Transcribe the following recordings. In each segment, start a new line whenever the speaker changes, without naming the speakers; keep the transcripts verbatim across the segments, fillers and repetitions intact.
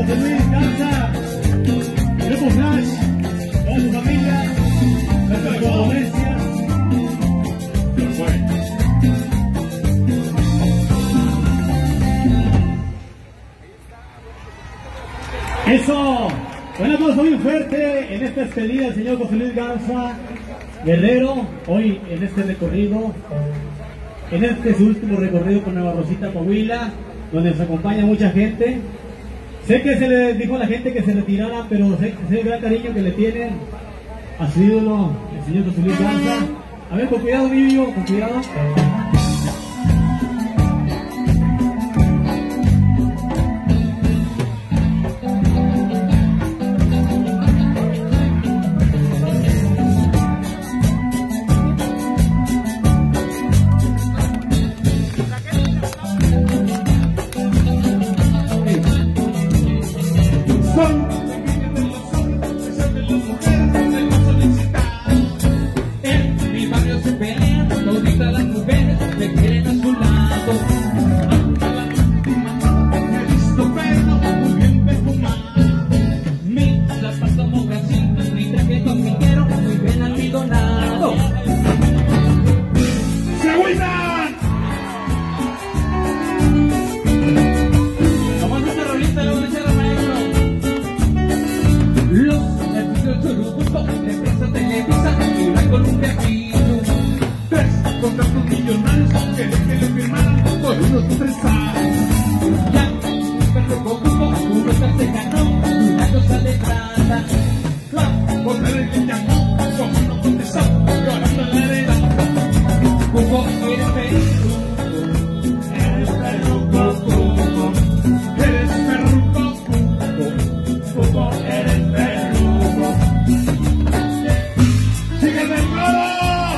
José Luis Garza, Grupo Flash, toda su familia, nuestra condolencia. Eso, un aplauso muy fuerte en esta despedida del señor José Luis Garza Guerrero, hoy en este recorrido, en este su último recorrido con Nueva Rosita, Coahuila, donde nos acompaña mucha gente. Sé que se le dijo a la gente que se retirara, pero sé, sé el gran cariño que le tienen a su ídolo, el señor José Luis Garza. A ver, con cuidado, Vivió, con cuidado.
En mi barrio se pelean, toditas las mujeres me quieren a su lado. He visto perro muy bien perfumado, mi zapato mocasín, mi traje dominguero muy bien almidonado.
¡Se agüitan!
Vamos a esta rolita, le voy a echar a maestro. Los estudios Churubuco, empresa Televisa y la Columbia Kino. Tres contratos millonarios que dejen de firmar por unos empresarios. Ya, pero poco uno se ganó una cosa de plata. Por ver el que llamó, como no contestó, llorando en la arena. Cuco, eres perruco, eres perruco, Cuco, eres perruco, Cuco, Cuco, eres perruco. ¡Sígueme el coro!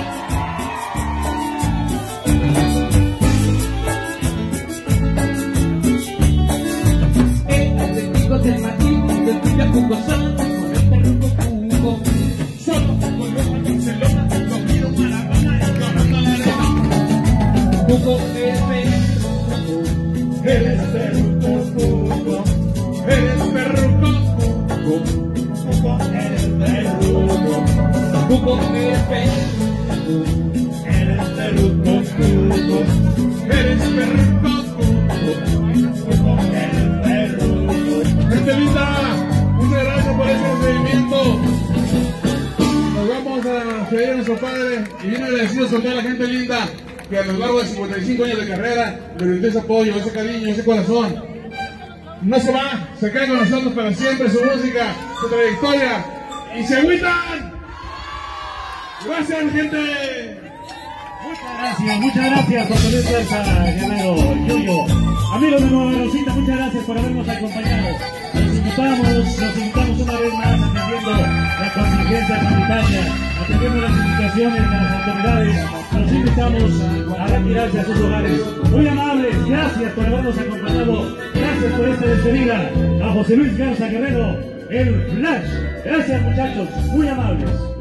El testigo del Martín, del Tuya Cuco San, con el perruco Cuco. Solo con los de Barcelona, comido Maradona y llorando la arena. Cuco, eres perruco, eres perruco, Cuco, eres perruco, Cuco, Cuco, eres perruco, Cuco, eres perruco, eres perruco, Cuco, eres perruco, Cuco, Cuco, eres perruco.
Gente linda, muchas gracias por ese recibimiento. Nos vamos a despedir a nuestro padre y bien agradecidos con toda la gente linda que a lo largo de cincuenta y cinco años de carrera le brindó ese apoyo, ese cariño, ese corazón. No se va, se queda con nosotros para siempre, su música, su trayectoria, y se agüitan. Gracias, gente.
Muchas gracias, muchas gracias, José Luis Garza Guerrero, Yuyo. Amigos de Nueva Rosita, muchas gracias por habernos acompañado. Los invitamos, los invitamos una vez más atendiendo la contingencia sanitaria, atendiendo las indicaciones de las autoridades. Los invitamos a retirarse a sus hogares. Muy amables, gracias por habernos acompañado. Gracias por esta despedida a José Luis Garza Guerrero, el Flash. Gracias, muchachos, muy amables.